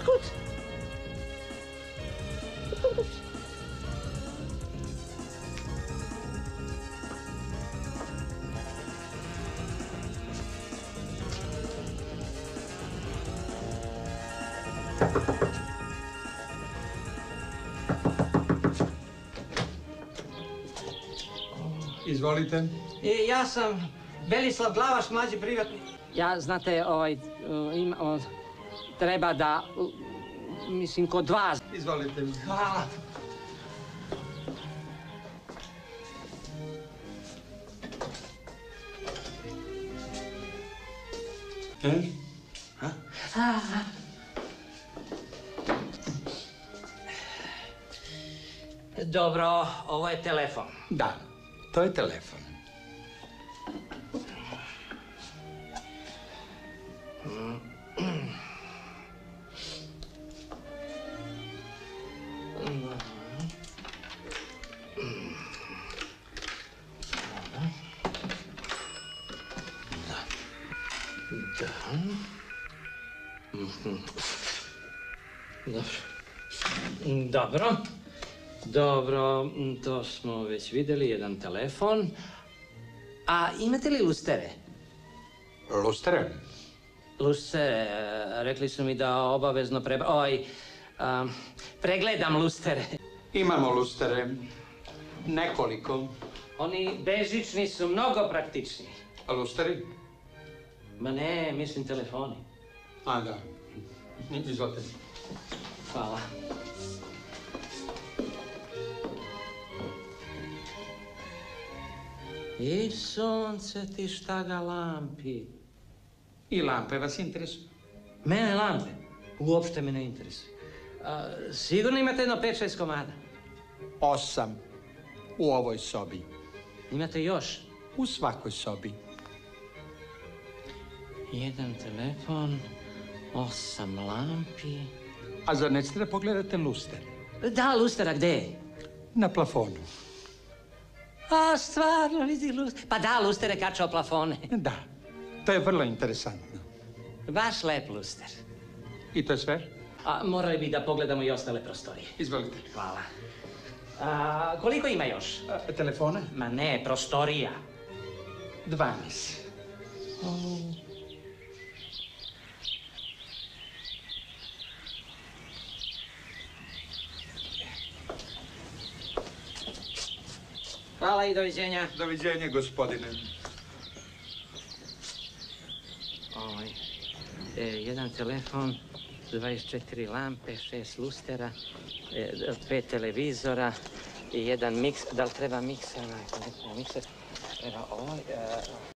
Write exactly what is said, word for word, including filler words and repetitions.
Otkud? Izvolite. I ja sam Belislav Glavaš, mlađi privatnik. Ja, znate, ovaj, ima, on, treba da, mislim, kod vas. Izvolite. Hvala. E? A? A. Dobro, ovo je telefon. Da, to je telefon. Dobro. Dobro, to smo već vidjeli, jedan telefon. A imate li lustere? Lustere? Lustere, rekli su mi da obavezno preba... Oj, a, pregledam lustere. Imamo lustere. Nekoliko. Oni bežični su mnogo praktični. A lusteri? Ma ne, mislim telefoni. A, da. Izvolite. Hvala. I sunce ti šta ga lampi. I lampe vas interesuju? Mene lampe? Uopšte me ne interesuje. A, sigurno imate jedno pet šest komada? Osam. U ovoj sobi. Imate još? U svakoj sobi. Jedan telefon, osam lampi... A zar nećete da pogledate luster? Da, lustera, gde je? Na plafonu. A, stvarno, vidi luster. Pa da, lustere kačao plafone. Da, to je vrlo interesantno. Baš lep luster. I to je sve? A, morali bi da pogledamo i ostale prostorije. Izvolite. Hvala. A, koliko ima još? A, telefone? Ma ne, prostorija. Dvanaest. Oh. Hvala i doviđenja. Doviđenja, gospodine. Ovaj, e, jedan telefon, dvadeset četiri lampe, šest lustera, e, pet televizora i jedan miks. Da li treba mikser? Ne, treba mikser. Treba ovaj... E,